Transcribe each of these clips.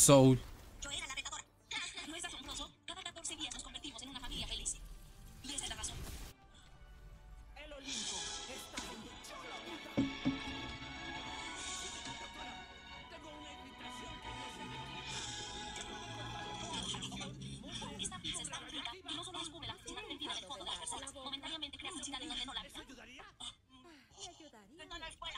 Soul. Yo era la retadora. ¿No es asombroso? Cada 14 días nos convertimos en una familia feliz. Y esa es la razón. El Olimpo está donde yo lo habito. Doctora, tengo una irritación que no se me quita. Esta pizza es tan rica y no solo descubre la felicidad perdida del fondo de las personas. Momentáneamente crea felicidad en donde no la ¿Eso había. ayudaría? Me ayudaría. Venga a la escuela.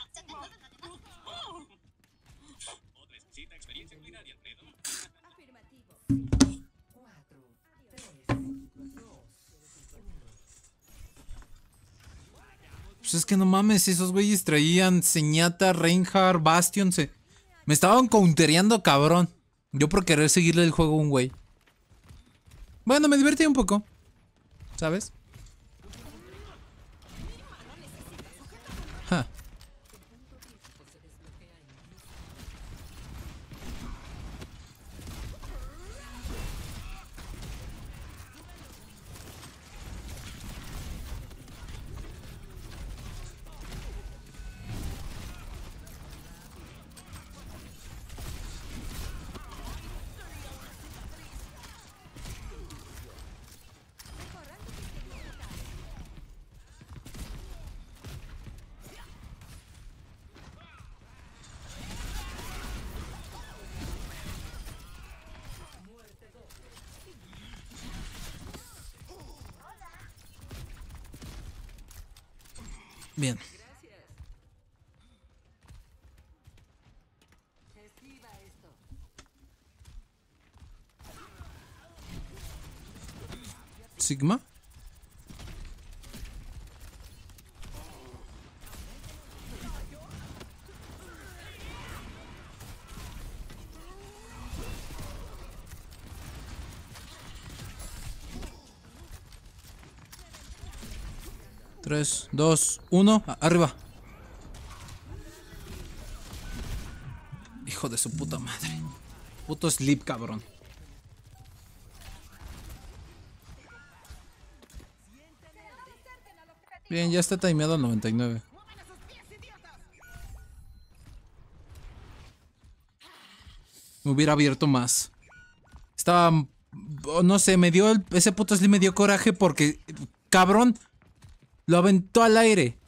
Otra exquisita experiencia culinaria, Alfredo. Afirmativo. 4, 3, 2, Pues es que no mames, esos güeyes traían Zenyatta, Reinhardt, Bastion. Me estaban countereando cabrón. Yo por querer seguirle el juego a un güey. Bueno, me divertí un poco. ¿Sabes? Ja. Bien. esquiva esto. Sigma. Tres, dos, uno, arriba. Hijo de su puta madre. Puto sleep, cabrón. Bien, ya está timeado al 99. Me hubiera abierto más. Estaba... No sé, me dio... Ese puto sleep me dio coraje porque... Cabrón. Lo aventó al aire.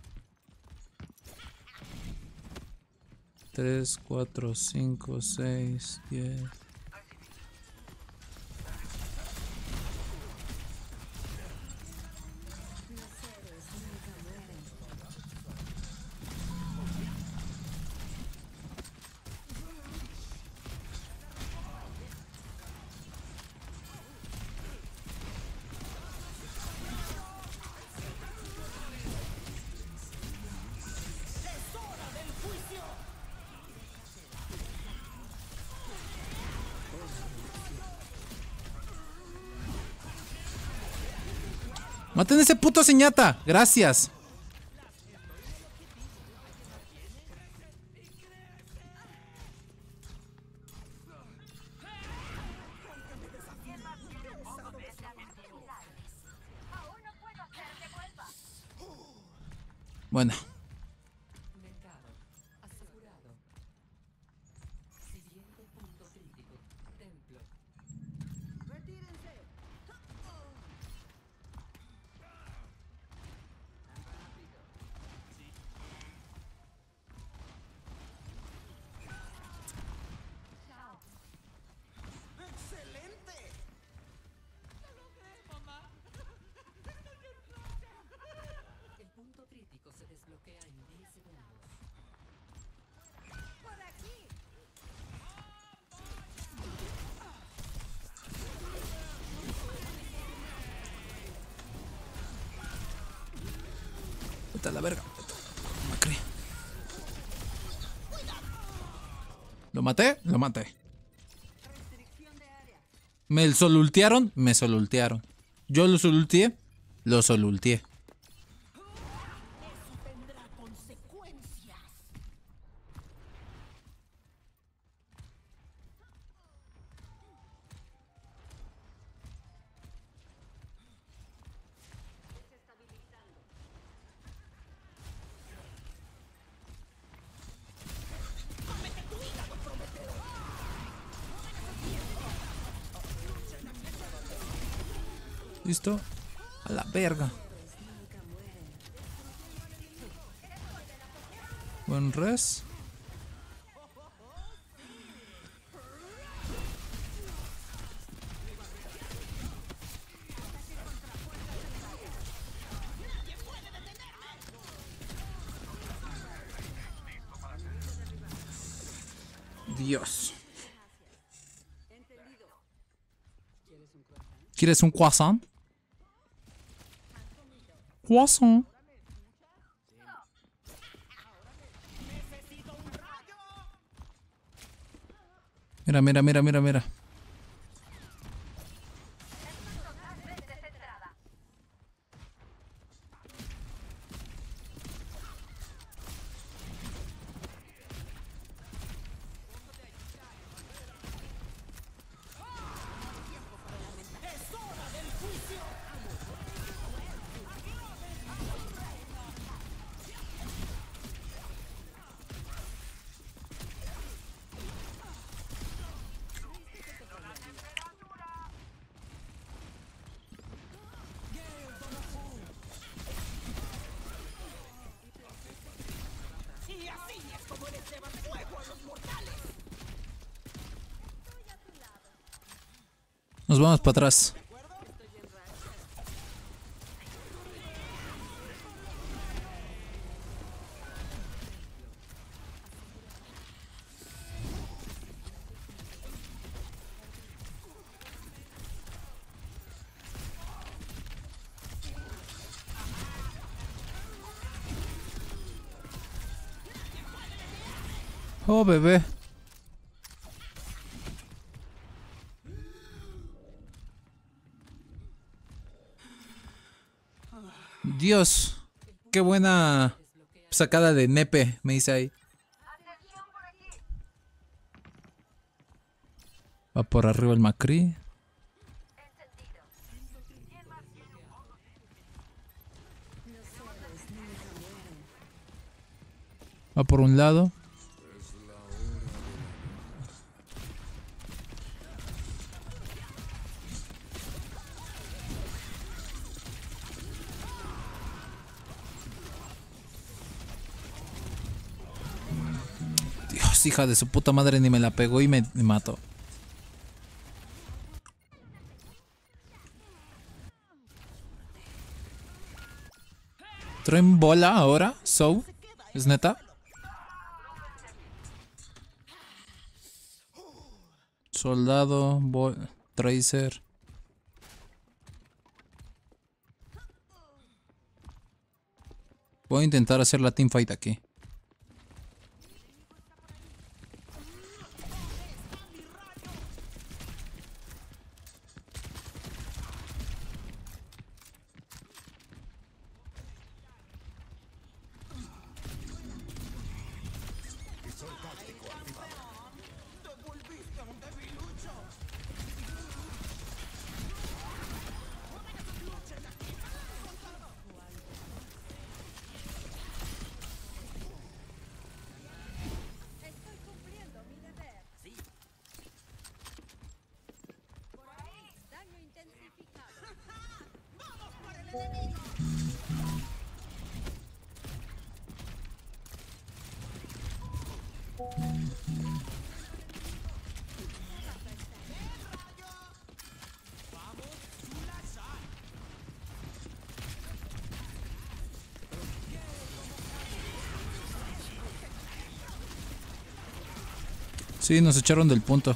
3, 4, 5, 6, 10. ¡Maten a ese puto Zenyatta! ¡Gracias! Bueno. Mercado asegurado. Siguiente punto crítico. Templo. Retírense. ¡Excelente! El punto crítico se desbloquea en 10 segundos. Por aquí. Puta la verga. Macri. ¿Lo maté? Lo maté. ¿Me solultearon? Me solultearon. ¿Yo lo solulteé? Lo solulteé. Eso tendrá consecuencias. Listo. A la verga. Buen res. Dios. ¿Quieres un croissant? Croissant. Mira, mira, mira, mira, mira. Nos vamos para atrás. Oh, bebé. Dios, qué buena sacada de nepe, me dice ahí. Va por arriba el Macri. Va por un lado. Dios, hija de su puta madre, ni me la pegó y me mató. ¿Traen bola ahora? ¿So? ¿Es neta? Soldado, Tracer. Voy a intentar hacer la teamfight aquí. Estoy cumpliendo mi deber. Por ahí, daño intensificado. ¡Vamos por el enemigo! Sí, nos echaron del punto.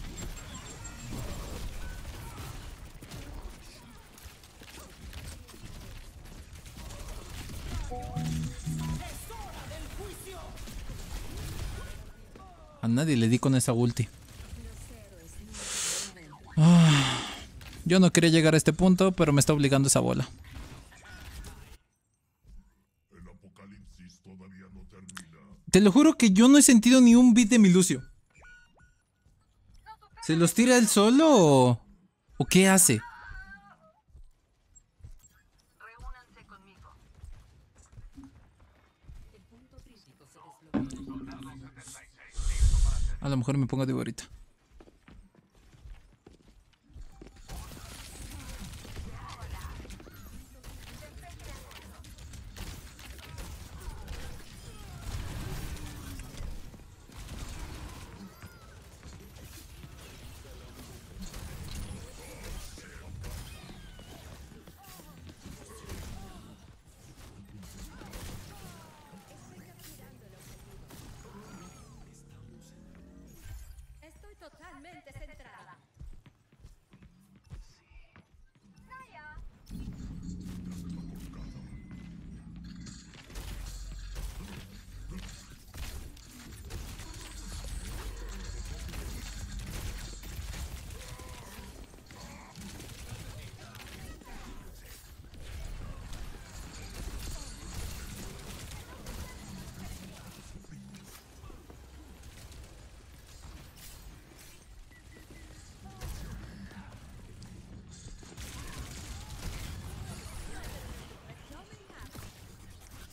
A nadie le di con esa ulti. Yo no quería llegar a este punto, pero me está obligando esa bola. Te lo juro que yo no he sentido ni un beat de mi Lucio. ¿Se los tira él solo o qué hace? A lo mejor me pongo de ahorita.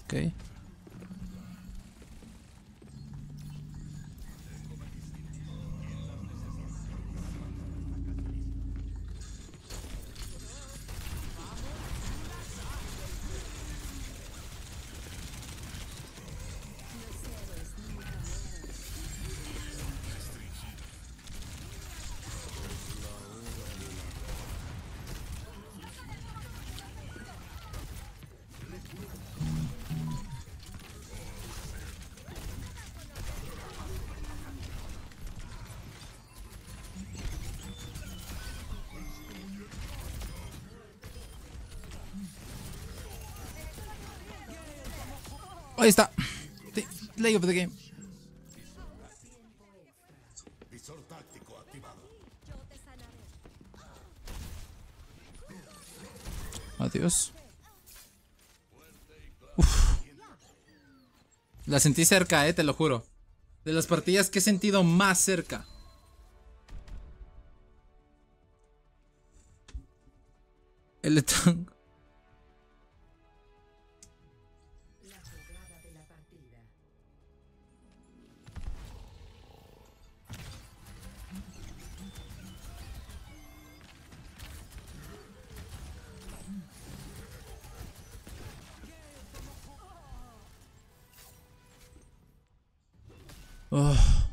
Ok. Ahí está. Ley of the game. Visor táctico activado. Yo te sanaré. Adiós. Uf. La sentí cerca, te lo juro. De las partidas que he sentido más cerca. El tank. La jugada de la partida. Oh.